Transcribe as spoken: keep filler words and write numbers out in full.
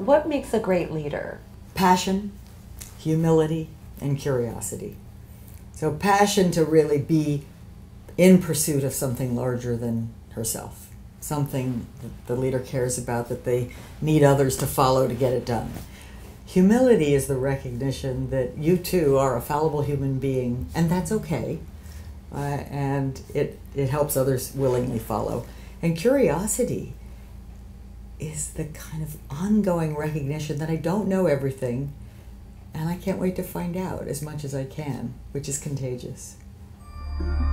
what makes a great leader? Passion, humility, and curiosity. So passion to really be in pursuit of something larger than herself, something that the leader cares about, that they need others to follow to get it done. Humility is the recognition that you too are a fallible human being, and that's okay. Uh, and it, it helps others willingly follow. And curiosity is the kind of ongoing recognition that I don't know everything, and I can't wait to find out as much as I can, which is contagious.